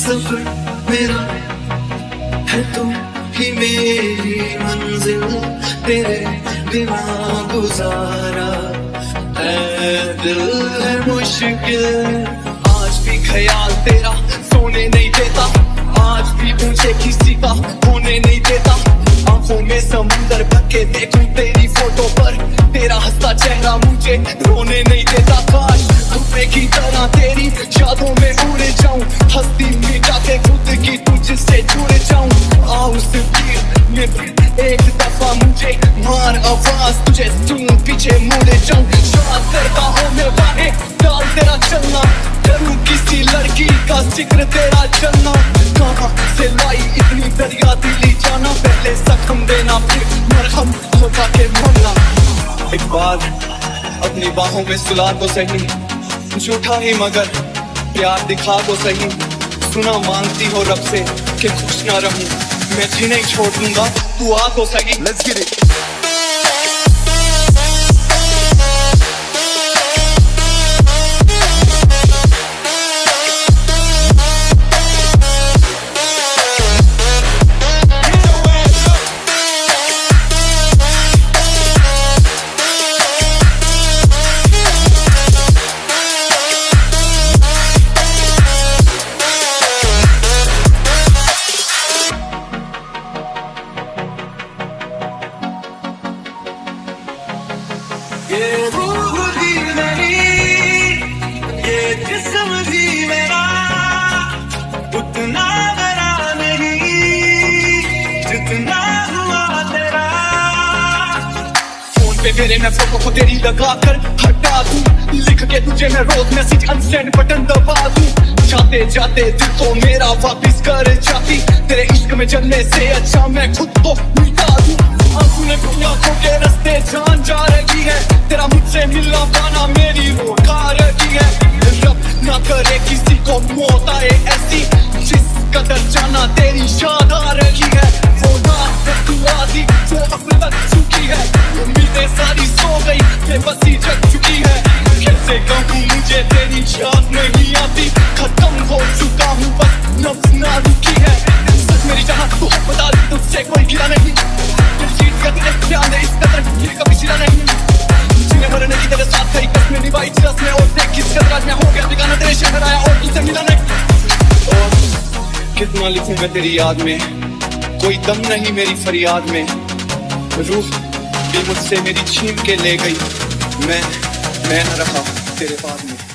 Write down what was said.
सफर मेरा है तुम ही मेरी मंजिल, तेरे बिना गुजारा है दिल है मुश्किल। आज भी ख्याल तेरा सोने नहीं देता, आज भी मुझे किसी का होने नहीं देता। आंखों में समुंदर भर के देखूं तेरी फोटो पर, तेरा हंसता चेहरा मुझे रोने नहीं देता। काश धुएं की तरह तेरी यादों में उड़ जाऊं, हस्ती मिटा के खुद की तुझसे जुड़ जाऊं। आ उस भीड़ में एक दफा मुझे मार आवाज, तुझे सुन पीछे मुड़ जाऊं। याद करता हूँ मैं बाहें डाल तेरा चलना, करूं किसी लड़की का जिक्र तेरा चलना। कहाँ से लाई इतनी दरिया दिली जाना, पहले जख्म देना फिर मरहम होता के मरना। एक बार अपनी बाहों में सुला तो सही, झूठा ही मगर प्यार दिखा तो सही। सुना मांगती हो रब से कि खुश ना रहूं, मैं जी नहीं छोड़ दूंगा, तू आ तो सही। Let's get it. ये रूह भी नहीं, ये जिस्म भी मेरा उतना बड़ा नहीं जितना हुआ तेरा। फोन पे मेरे मैं फोटो को तेरी लगा कर हटा दूं, लिख के तुझे मैं रोज मैसेज अनसेंड बटन दबा दूं। जाते जाते दिल तो मेरा वापिस कर जाती, तेरे इश्क में जलने से अच्छा मैं खुद को मिटा दूं। आंखों के रास्ते जान जा रही है, तेरा मुझसे मिलना पाना मेरी वो खा रही है। रब ना करे किसी को मौत आए ऐसी, जिस कदर जाना तेरी याद आ रही है। वो रात तू आती वो अब तक चुकी है, उम्मीदें सारी सो गई बेबसी जग चुकी है। कैसे कहूँ मुझे तेरी याद नहीं आती, खत्म हो चुका हूँ बस नफ्स ना रुकी है। सच मेरी जहाँ तू बता दी तुझसे कोई गिरा नहीं, ध्यान दे इस कदर ये कभी सिरा नहीं। जीने मरने की तेरे साथ कई कसमें निभाई जिस में, और देख किस कदर आज मैं हो गया बेगाना, तेरे शहर आया और तुझसे मिला नहीं। और कितना लिखूं मैं तेरी याद में, कोई दम नहीं मेरी फरियाद में। रूह भी मुझसे मेरी छीन के ले गई, मैं न रहा तेरे बाद में।